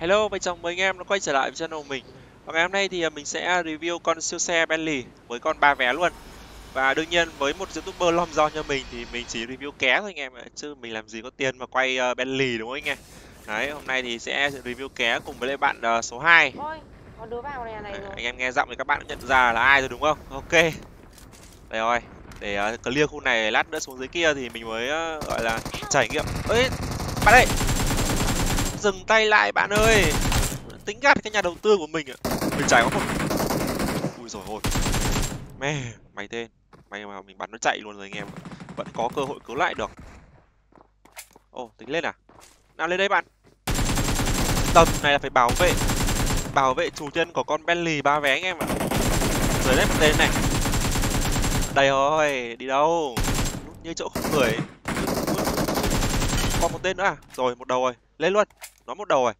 Hello, và chào mừng anh em đã quay trở lại với channel của mình. Và ngày hôm nay thì mình sẽ review con siêu xe Bentley với con 3 vé luôn. Và đương nhiên với một YouTuber lom do như mình thì mình chỉ review ké thôi anh em ạ, chứ mình làm gì có tiền mà quay Bentley đúng không anh em? Đấy, hôm nay thì sẽ review ké cùng với lại bạn số 2. Ôi, có đứa vào nhà này Đấy, rồi. anh em nghe giọng thì các bạn cũng nhận ra là ai rồi đúng không? Ok. Đây rồi, để clear khu này lát nữa xuống dưới kia thì mình mới gọi là trải nghiệm. Ơi, bạn ơi, dừng tay lại bạn ơi. Tính gạt cái nhà đầu tư của mình ạ. Mình chả có một. Ui rồi ôi, mẹ mày tên mày mà mình bắn nó chạy luôn rồi anh em, vẫn có cơ hội cứu lại được. Ồ, tính lên à? Nào lên đây bạn. Tầm này là phải bảo vệ chủ nhân của con Bentley 3 vé anh em ạ. Dưới đây một tên này. Đây rồi, đi đâu? Núp như chỗ không người. Còn một tên nữa à? Rồi, một đầu rồi, lên luôn. Nó một đầu rồi.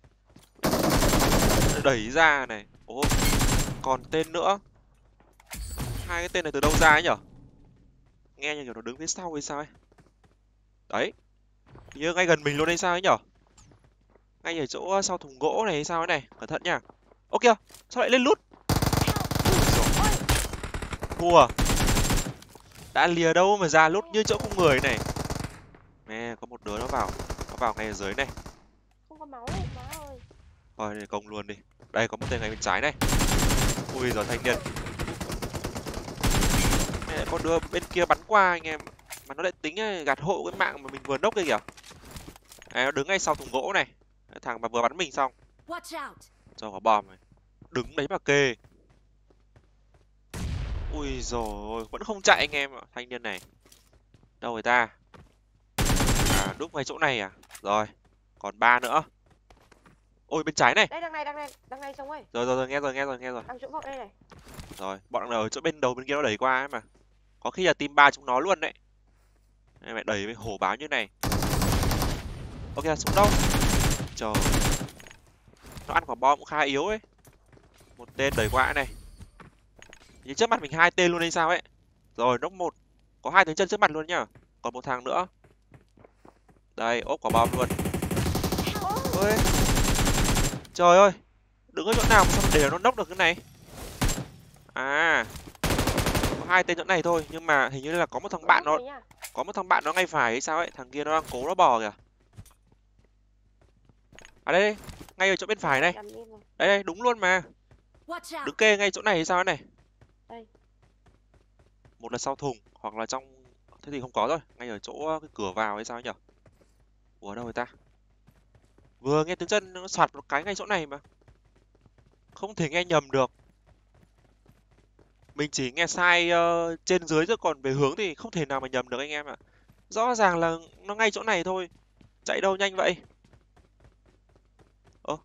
Đẩy ra này. Ồ, còn tên nữa. Hai cái tên này từ đâu ra ấy nhở? Nghe như kiểu nó đứng phía sau hay sao ấy. Đấy, như ngay gần mình luôn hay sao ấy nhở? Ngay ở chỗ sau thùng gỗ này hay sao ấy này, cẩn thận nha. Ô kìa, sao lại lên lút? Thua. Đã lìa đâu mà ra lút như chỗ không người này. Mẹ, có một đứa nó vào ngay ở dưới này. Không có máu đấy, má ơi. Thôi để công luôn đi. Đây có một tên ngay bên trái này. Ui giời, thanh niên. Mẹ, con đứa bên kia bắn qua anh em. Mà nó lại tính gạt hộ cái mạng mà mình vừa nốc kia kìa. Đấy, nó đứng ngay sau thùng gỗ này. Thằng mà vừa bắn mình xong. Cho có bom này. Đứng đấy mà kê. Ui rồi, vẫn không chạy anh em ạ, thanh niên này. Đâu người ta? À, đúc ngay chỗ này à? Rồi, còn 3 nữa. Ôi bên trái này. Đây, đằng này sống ơi. Rồi, nghe rồi. Đằng chỗ vọng đây này. Rồi, bọn nó ở chỗ bên đầu bên kia nó đẩy qua ấy mà. Có khi là team 3 chúng nó luôn đấy. Đây mẹ đẩy với hổ báo như này. Ok là xuống đâu? Trời. Nó ăn quả bom cũng khá yếu ấy. Một tên đẩy qua này. Như trước mặt mình 2 tên luôn hay sao ấy. Rồi, nóc 1. Có 2 tiếng chân trước mặt luôn nhá. Còn một thằng nữa. Đây, ốp quả bom luôn. Ôi. Trời ơi. Đứng ở chỗ nào mà sao để nó nốc được cái này? À. Có 2 tên chỗ này thôi, nhưng mà hình như là có một thằng bạn nó ngay phải hay sao ấy, thằng kia nó đang cố nó bò kìa. À đây, ngay ở chỗ bên phải này. Đây, đúng luôn mà. Đứng kê ngay chỗ này hay sao ấy này? Đây. Một là sau thùng hoặc là trong, thế thì không có rồi, ngay ở chỗ cái cửa vào hay sao ấy nhở? Ủa đâu người ta? Vừa nghe tiếng chân nó soạt một cái ngay chỗ này mà. Không thể nghe nhầm được. Mình chỉ nghe sai trên dưới chứ còn về hướng thì không thể nào mà nhầm được anh em ạ. Rõ ràng là nó ngay chỗ này thôi. Chạy đâu nhanh vậy? Ơ.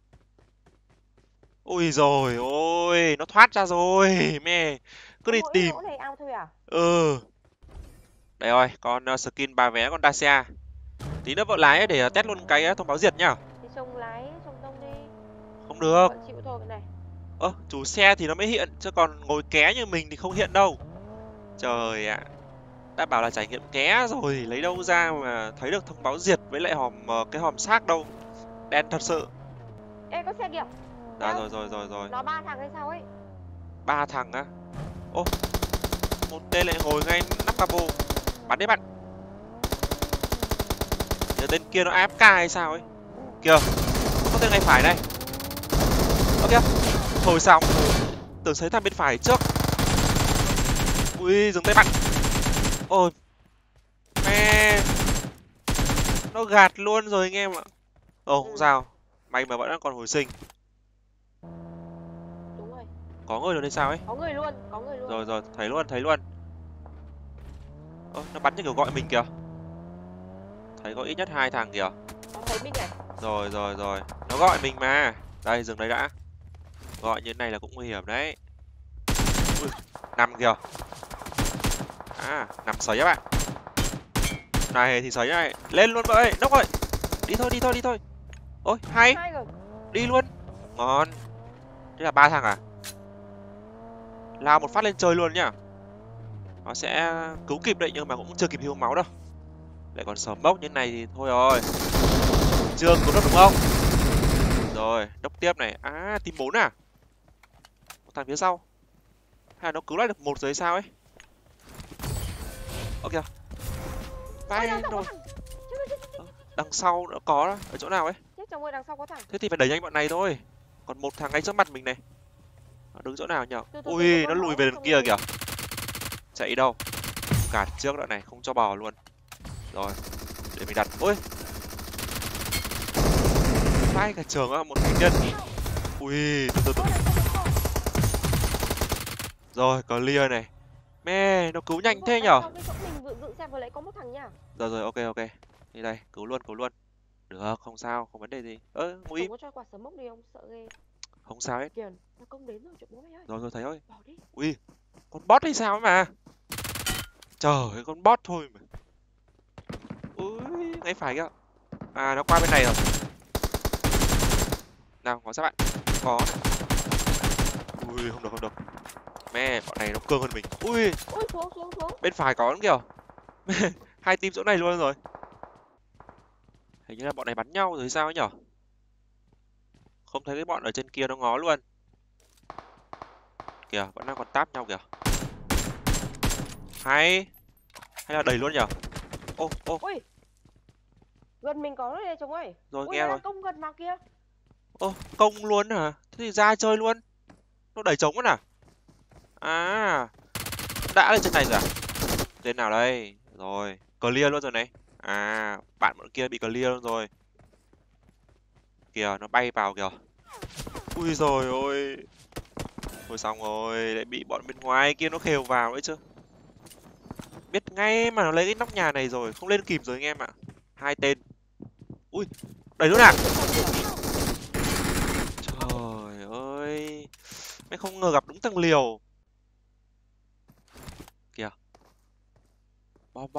Ôi rồi ôi, nó thoát ra rồi, mẹ. Cứ đi tìm. Mỗi này ao thôi à? Ừ. Đây rồi, con skin 3 vé con Dacia. Tí nữa vợ lái để test luôn cái thông báo diệt nhá. Thì trông lái, trông tông đi. Không được. Vẫn chịu thôi cái này. Chủ xe thì nó mới hiện, chứ còn ngồi ké như mình thì không hiện đâu. Trời ạ. Đã bảo là trải nghiệm ké rồi, lấy đâu ra mà thấy được thông báo diệt với lại cái hòm xác đâu. Đen thật sự. Ê, có xe kìa. À rồi. Nó 3 thằng hay sao ấy? 3 thằng á? Ô, một tên lại ngồi ngay nắp capo. Bắn đấy bạn. Nhớ tên kia nó AFK hay sao ấy. Kìa, có tên ngay phải này. Ơ kìa, thôi xong. Tưởng thấy thằng bên phải trước. Ui, dừng tay bạn. Ôi, mẹ. Nó gạt luôn rồi anh em ạ. Không sao. May mà vẫn còn hồi sinh. Đúng rồi. Có người rồi hay sao ấy? Có người luôn. Rồi, thấy luôn. Nó bắn như kiểu gọi mình kìa. Thấy có ít nhất 2 thằng kìa. Nó thấy mình này. Rồi. Nó gọi mình mà. Đây, dừng đây đã. Gọi như thế này là cũng nguy hiểm đấy. Ui, nằm kìa. À, nằm sấy á bạn. Này thì sấy này. Lên luôn vậy, nốc ơi. Đi thôi. Ôi, hay. Đi luôn. Ngon. Thế là 3 thằng à? Lao một phát lên trời luôn nhá. Nó sẽ cứu kịp đấy nhưng mà cũng chưa kịp hiêu máu đâu. Lại còn sờ mốc như này thì thôi rồi. Chưa cứu được đúng không? Rồi, đốc tiếp này. À, team 4 à? Một thằng phía sau. Hay là nó cứu lại được một rồi sao ấy? Ok. Ôi, Vai đằng sau có rồi. thằng. Chết. Đằng sau nó có đó. Ở chỗ nào ấy? Chết chồng ơi, đằng sau có thằng. Thế thì phải đẩy nhanh bọn này thôi. Còn một thằng ngay trước mặt mình này. Nó đứng chỗ nào nhở? Từ, Ui, có nó lùi máu, về đằng không kia lùi. kìa. Chạy đâu? Gạt trước đoạn này, không cho bò luôn. Rồi, để mình đặt. Ôi. Vai cả trường á, một thành nhân. Ui, từ. Ôi, đằng sau có. Rồi, clear này. Mẹ, nó cứu nhanh Đúng thế rồi, nhở? đằng sau cái chỗ mình dựng xe vừa lấy có một thằng nha. Rồi, ok. Đi đây, cứu luôn. Được, không sao, không vấn đề gì. Ngồi im, Chồng có cho quả sớm mốc đi không? Sợ ghê. không sao hết. Kìa, nó công đến rồi, chuyện bố mày ơi. Rồi, thấy ơi. Bỏ đi. Ui, con bot hay sao ấy mà. Trời ơi, con bot thôi mà. Ui, ngay phải kìa. À, nó qua bên này rồi. Nào, có sao bạn? Có. Ui, không được. Mẹ, bọn này nó cương hơn mình. Ui, Ui, xuống. bên phải có lắm kìa. Hai team chỗ này luôn rồi. Hình như là bọn này bắn nhau rồi sao ấy nhở? Không thấy cái bọn ở trên kia nó ngó luôn. Kìa, vẫn đang còn táp nhau kìa. Hay là đẩy luôn nhở? Ô, Ui. Gần mình có đấy chồng ơi. rồi Ui, nghe nó rồi. đang công gần vào kia. Ô, công luôn hả? Thế thì ra chơi luôn. Nó đẩy trống luôn à? À, đã lên trên này rồi à? Tên nào đây? Rồi, clear luôn rồi này. À, bạn bọn kia bị clear luôn rồi. Kìa, nó bay vào kìa. Ui rồi ôi. Thôi xong rồi, lại bị bọn bên ngoài kia nó khều vào ấy chứ. Biết ngay mà nó lấy cái nóc nhà này rồi, không lên kịp rồi anh em ạ. Hai tên. Ui, đẩy luôn à? Trời ơi. Mày không ngờ gặp đúng thằng liều. Kìa. Bom.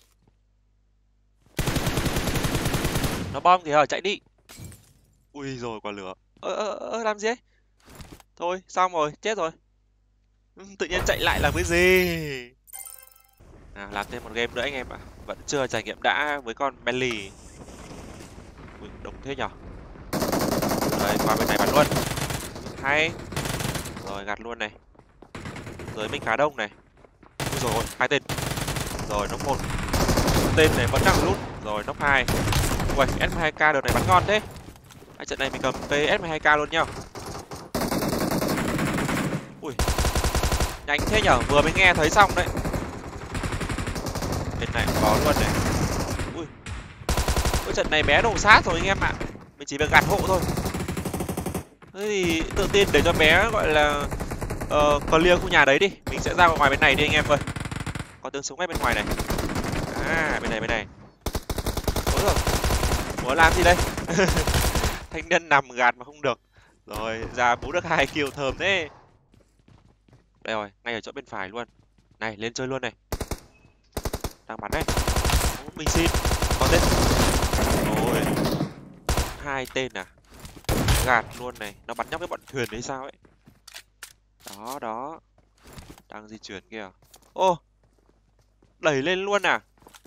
Nó bom kìa, chạy đi. Ui rồi quả lửa. Làm gì ấy? Thôi, xong rồi, chết rồi. Tự nhiên chạy lại làm cái gì? Nào, làm thêm một game nữa anh em ạ. Vẫn chưa trải nghiệm đã với con Bentley. Ui, đông thế nhở? Đấy, qua bên này bắn luôn. Hay. Rồi, gạt luôn này. Dưới mình khá đông này. Ui rồi, hai tên. Rồi, nóc một. Tên này vẫn đang lút. Rồi, nóc hai. Ui, S12K đợt này bắn ngon thế. Trận này mình cầm cái S12K luôn nhá. Ui. Nhanh thế nhở, vừa mới nghe thấy xong đấy. Bên này cũng có luôn này. Ui. Cái trận này bé đổ sát rồi anh em ạ. Mình chỉ việc gạt hộ thôi. Thế thì tự tin để cho bé gọi là clear khu nhà đấy đi. Mình sẽ ra ngoài bên này đi anh em ơi. Có tiếng súng ngay bên ngoài này. À, bên này. Ôi rồi. Muốn làm gì đây? Thanh niên nằm gạt mà không được. Rồi, ra bú được 2 kill thơm thế. Đây rồi, ngay ở chỗ bên phải luôn. Này, lên chơi luôn này. Đang bắn đây. Mình xin. Có tên. Rồi. Hai tên à? Gạt luôn này. Nó bắn nhóc cái bọn thuyền đấy sao ấy. Đó. Đang di chuyển kìa. Ô. Đẩy lên luôn à?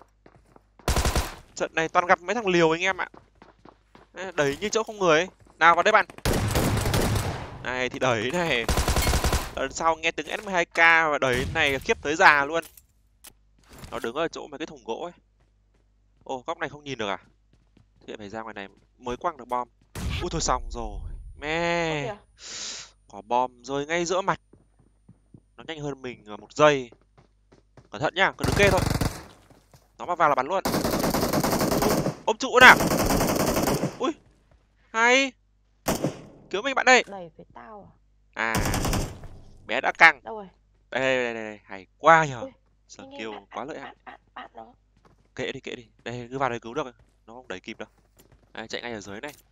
Trận này toàn gặp mấy thằng liều anh em ạ. Đẩy như chỗ không người ấy. Nào vào đây bạn. Này thì đẩy này. Lần sau nghe tiếng S12K và đẩy này khiếp tới già luôn. Nó đứng ở chỗ mấy cái thùng gỗ ấy. Ồ, góc này không nhìn được à? Thì phải ra ngoài này mới quăng được bom. Ui thôi xong rồi. Mẹ. Có bom rơi ngay giữa mặt. Nó nhanh hơn mình 1 giây. Cẩn thận nhá, cứ đứng kê thôi. Nó mà vào là bắn luôn. Ôm trụ nào. Ui. Hay. Cứu mình bạn đây. Đẩy phải tao à? À. Bé đã căng. Đâu rồi? Đây. Hay quá nhờ. Ui, Sở kill quá lợi hại. Bạn nó. Kệ đi. Đây, cứ vào đây cứu được. Nó không đẩy kịp đâu. Đây, chạy ngay ở dưới này.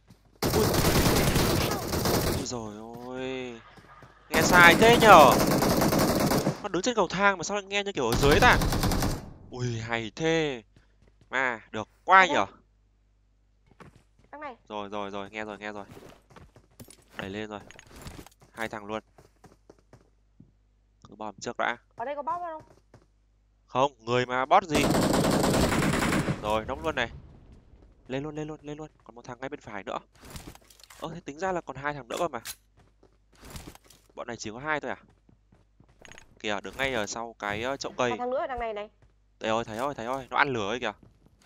Ui rồi ôi. Nghe sai thế nhở. Nó đứng trên cầu thang mà sao lại nghe như kiểu ở dưới ta. Ui hay thế. Mà được quá nhở. Thằng này. Rồi, nghe rồi. Đẩy lên rồi. Hai thằng luôn. Cứ bom trước đã. Ở đây có bom không? Không, người mà bot gì. Rồi, nóng luôn này. Lên luôn. Còn một thằng ngay bên phải nữa. Thế tính ra là còn 2 thằng nữa cơ mà. Bọn này chỉ có 2 thôi à? Kìa, đứng ngay ở sau cái chậu Còn cây. thằng nữa ở đằng này này. Đây ơi, thấy ơi, nó ăn lửa ấy kìa.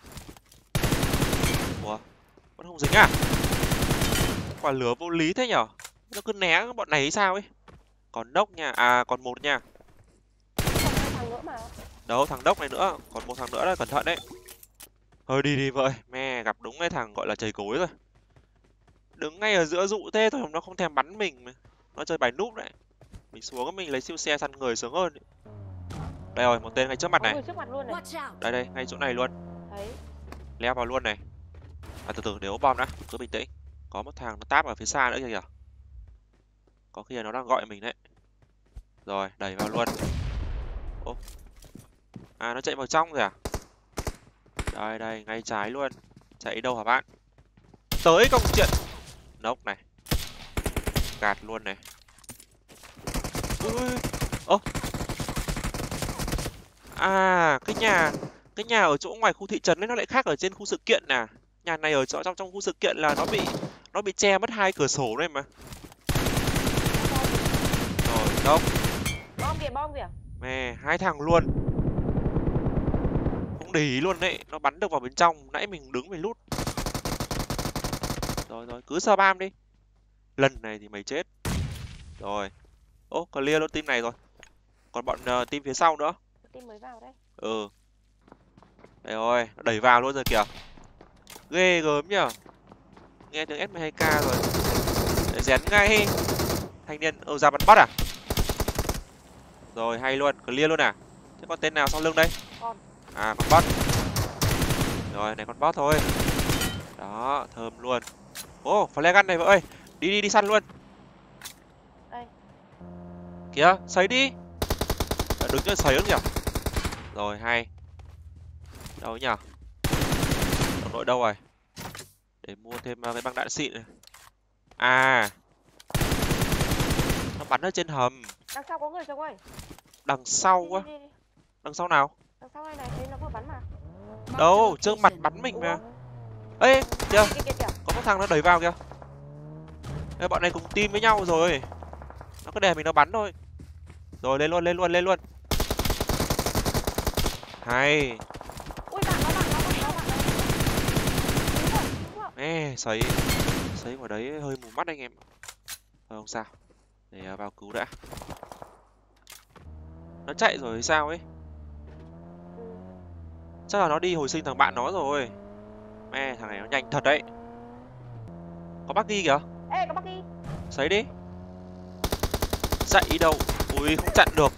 Ủa, vẫn không dính à? Quả lửa vô lý thế nhở? Nó cứ né bọn này hay sao ấy? Còn nốc nha, còn một nha. Còn 2 thằng nữa mà. Đâu, thằng đốc này nữa, còn một thằng nữa đấy, cẩn thận đấy. Thôi đi vợ ơi, mẹ gặp đúng cái thằng gọi là chầy cối rồi. Đứng ngay ở giữa dụ thế thôi mà nó không thèm bắn mình mà. Nó chơi bài núp đấy. Mình xuống mình lấy siêu xe săn người sướng hơn. Đây rồi, một tên ngay trước mặt Có này. người trước mặt luôn này. Watch out. Đây, ngay chỗ này luôn. Thấy. Leo vào luôn này. Từ từ để ốp bom đã, cứ bình tĩnh. Có một thằng nó táp ở phía xa nữa kìa kìa. Có khi là nó đang gọi mình đấy. Rồi, đẩy vào luôn. Ô. Nó chạy vào trong rồi à? Đây, ngay trái luôn. Chạy đâu hả bạn? Tới công chuyện. Nốc này. Gạt luôn này. Ui. Cái nhà ở chỗ ngoài khu thị trấn ấy nó lại khác ở trên khu sự kiện nè. Nhà này ở trong khu sự kiện là nó bị che mất 2 cửa sổ này mà. Rồi, đâu? Bom kìa. Mẹ, 2 thằng luôn. Không để ý luôn đấy, nó bắn được vào bên trong, nãy mình đứng mình lút. Rồi, cứ sờ bam đi. Lần này thì mày chết. Rồi. Clear luôn team này rồi. Còn bọn team phía sau nữa. Team mới vào đây. Đây rồi, nó đẩy vào luôn rồi kìa. Ghê gớm nhở. Nghe tiếng S12K rồi. Để rén ngay. Thanh niên, ra bắn bot à? Rồi, hay luôn, clear luôn à? Thế còn tên nào sau lưng đây? Con bot. Rồi, này con bot thôi. Đó, thơm luôn. Flare gun này vợ ơi. Đi săn luôn. đây. Kìa, sấy đi. Đứng cho sấy luôn nhỉ. Rồi, hay. Đâu nhỉ? Đồng đội đâu rồi? Để mua thêm cái băng đạn xịn này. Nó bắn ở trên hầm. Đằng sau có người chồng ơi. Đằng sau quá. Đi. Đằng sau nào? Đằng sau này thấy nó vừa bắn mà. Đâu, trước mặt bắn mình mà. Ê, kìa, có một thằng nó đẩy vào kìa. Ê, bọn này cùng team với nhau rồi. Nó cứ để mình nó bắn thôi. Rồi, lên luôn. Hay. Ui, bạn. Ê, sấy vào đấy hơi mù mắt anh em. Thôi không sao. Để vào cứu đã. Nó chạy rồi hay sao ấy? Chắc là nó đi hồi sinh thằng bạn nó rồi. Mẹ, thằng này nó nhanh thật đấy. Có buggy kìa. Ê, có buggy. Sấy đi. Chạy đâu? Ui, không chặn được.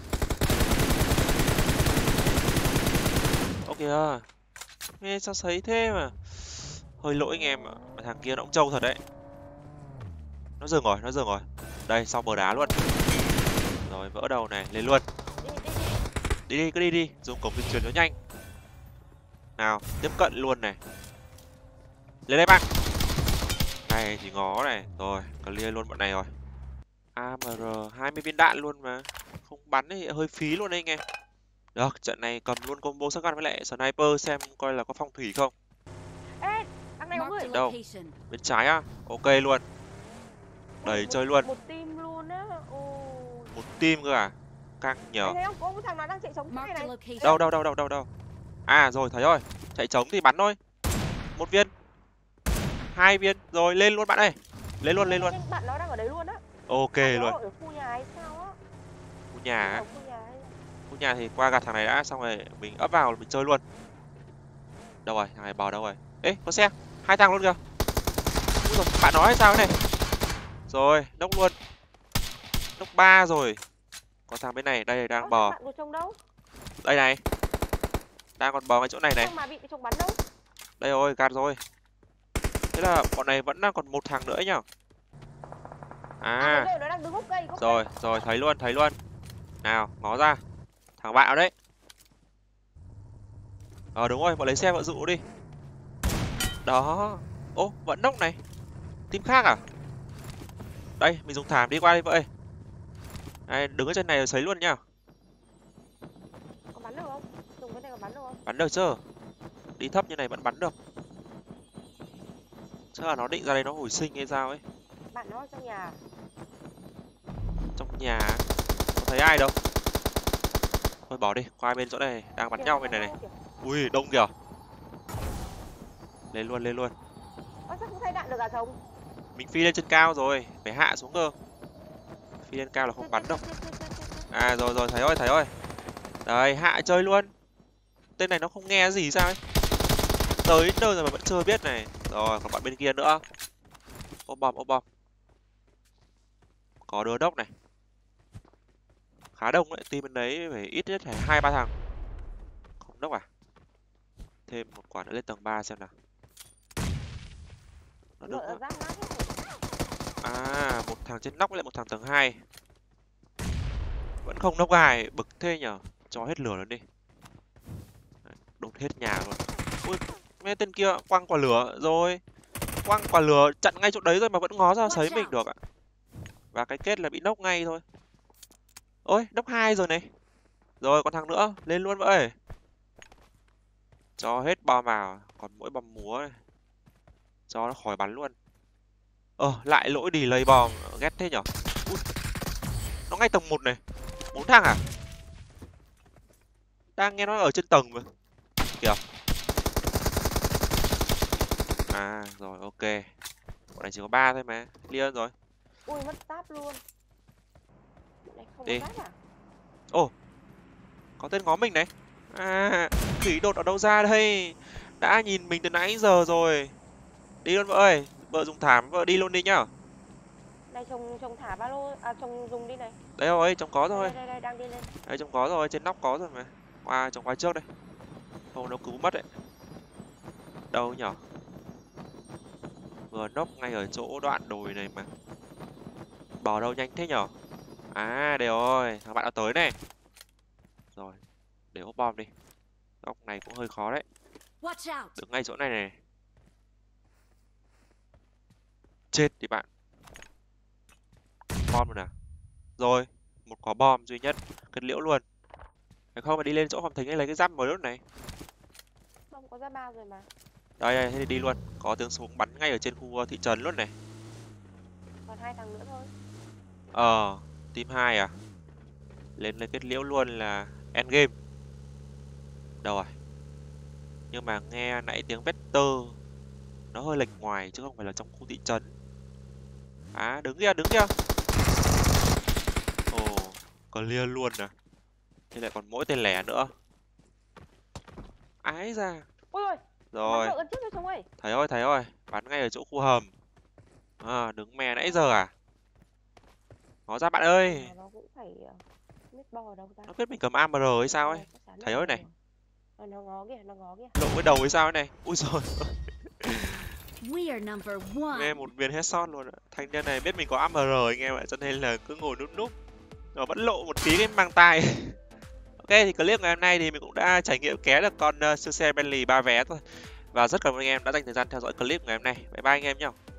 Kìa. Nghe sao sấy thế mà. Hơi lỗi anh em ạ. Thằng kia nó cũng trâu thật đấy. Nó dừng rồi. Đây, sau bờ đá luôn. Rồi, vỡ đầu này, lên luôn. Đi, cứ đi. Dùng cổng dịch chuyển cho nhanh. Nào, tiếp cận luôn này. Lên đây bạn. Này thì ngó này. Rồi, clear luôn bọn này rồi. AMR 20 viên đạn luôn mà. Không bắn thì hơi phí luôn đấy anh em. Được, trận này cầm luôn combo shotgun với lại sniper xem coi là có phong thủy không. Ê, đằng này có người. Đâu? Bên trái á? Ok luôn. Đẩy chơi luôn. Một team luôn á. Một team cơ à? Căng nhở. Thấy không? Có một thằng nào đang chạy sống cái này. Đâu? Rồi, thấy rồi. Chạy trống thì bắn thôi. 1 viên. 2 viên. Rồi, lên luôn bạn ơi. Lên luôn. Bạn nó đang ở đấy luôn á. Ok luôn. Ở khu nhà hay sao á? Khu nhà á? Khu nhà thì qua gạt thằng này đã, xong rồi mình ấp vào mình chơi luôn. Đâu rồi? Thằng này bò đâu rồi? Ê, có xe. 2 thằng luôn kìa. Úi giời, bạn nói hay sao thế này? Rồi, nốc luôn. Nốc 3 rồi. Có thằng bên này, đây đang bò. Bạn của chồng đâu? Đây này. Đang còn bò ngay chỗ này này. Mà bị chồng bắn đâu? Đây rồi, gạt rồi. Thế là bọn này vẫn đang còn một thằng nữa nhá. Rồi, nó đang đứng gốc cây. Rồi, thấy luôn. Nào, ngó ra. Thằng bạn ở đấy. Đúng rồi, bọn lấy xe vợ dụ đi. Đó. Vẫn nốc này. Team khác à? Đây, mình dùng thảm đi qua đây vợ ơi. Đây, đứng ở trên này rồi sấy luôn nhá. Có bắn được không? Dùng cái này có bắn được không? Bắn được chứ. Đi thấp như này vẫn bắn được. Chắc là nó định ra đây nó hồi sinh hay sao ấy. Bạn nó ở trong nhà. Trong nhà không thấy ai đâu. Thôi bỏ đi, qua bên chỗ này đang bắn Kìa, nhau bên này nó này. kìa. Ui đông kìa. Lên luôn lên luôn. Ơ sao không thấy đạn được à Thống? Mình phi lên trên cao rồi, phải hạ xuống cơ. Phi lên cao là không bắn đâu. À rồi rồi, thấy ơi. Đấy, hạ chơi luôn. Tên này nó không nghe gì sao ấy. Tới nơi rồi mà vẫn chưa biết này. Rồi, còn bạn bên kia nữa. Ôm bom. Có đứa đốc này. Khá đông đấy, team bên đấy phải ít nhất phải 2-3 thằng. Không đốc à? Thêm một quả nữa lên tầng 3 xem nào. Nó đứng Giáp nát hết. à, một thằng trên nóc với lại một thằng tầng 2. Vẫn không nốc ai, bực thế nhở. Cho hết lửa luôn đi. Đấy, đốt hết nhà luôn. Ui, mấy tên kia quăng quả lửa rồi. Quăng quả lửa chặn ngay chỗ đấy rồi mà vẫn ngó ra sấy mình được ạ. Và cái kết là bị nốc ngay thôi. Ôi, nốc 2 rồi này. Rồi còn thằng nữa, lên luôn vậy. Cho hết bom vào, còn mỗi bom múa này. Cho nó khỏi bắn luôn. Lại lỗi delay bom, ghét thế nhở. Ui, nó ngay tầng 1 này. 4 thằng à? Đang nghe nó ở trên tầng mà. Kìa. À, rồi ok. Bọn này chỉ có 3 thôi mà. Clear rồi. Ui mất giáp luôn. Này không Đi. có giáp à? Có tên ngó mình này. À, khỉ đột ở đâu ra đây? Đã nhìn mình từ nãy giờ rồi. Đi luôn vợ ơi. Vợ dùng thảm, vợ đi luôn đi nhá. Này trông thả ba lô à, trông dùng đi này. Đấy rồi, trông có rồi. Đây đang đi lên. Đấy, trông có rồi, trên nóc có rồi mà. Trông qua trước đây. Không nó cứu mất đấy. Đâu nhở? Vừa nóc ngay ở chỗ đoạn đồi này mà. Bỏ đâu nhanh thế nhở? À, đều rồi, thằng bạn đã tới này. Rồi, để ốp bom đi. Góc này cũng hơi khó đấy. Đứng ngay chỗ này này. Chết đi bạn. Bom rồi nè. Rồi, một quả bom duy nhất. Kết liễu luôn. Phải không mà đi lên chỗ Hồng Thính lấy cái giáp mới lúc này. Không có giáp bao rồi mà. Đây, thế thì đi luôn. Có tiếng súng bắn ngay ở trên khu thị trấn luôn này. Còn 2 thằng nữa thôi. Team 2 à? Lên kết liễu luôn là endgame. Đâu rồi? Nhưng mà nghe nãy tiếng vector nó hơi lệch ngoài chứ không phải là trong khu thị trấn. À, đứng kia. Clear luôn nè. Thế lại còn mỗi tên lẻ nữa. Ái ra. Ui ôi. Rồi. Bắn trước cho chúng ơi. Thấy ơi. Bắn ngay ở chỗ khu hầm. Đứng mè nãy giờ à? Ngó ra bạn ơi. Nó cũng phải biết bò đâu ra. Nó biết mình cầm AMR hay sao ấy. Thấy ơi này. Nó ngó kìa. Lộ cái đầu hay sao ấy này. Ui rồi. We are number one. Nghe một viên headshot luôn. Thanh niên này biết mình có AMR anh em ạ, cho nên là cứ ngồi núp. Rồi vẫn lộ một tí cái mang tai. Ok thì clip ngày hôm nay thì mình cũng đã trải nghiệm ké được con siêu xe Bentley 3 vé thôi. Và rất cảm ơn anh em đã dành thời gian theo dõi clip ngày hôm nay. Bye bye anh em nhá.